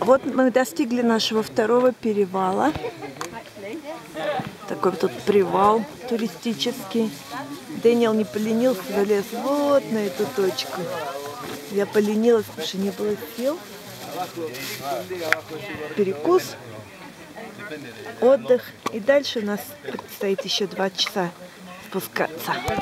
Вот мы достигли нашего второго перевала. Такой тут привал туристический. Дэниел не поленился, залез вот на эту точку. Я поленилась, потому что не было сил. Перекус, отдых. И дальше у нас предстоит еще 2 часа спускаться.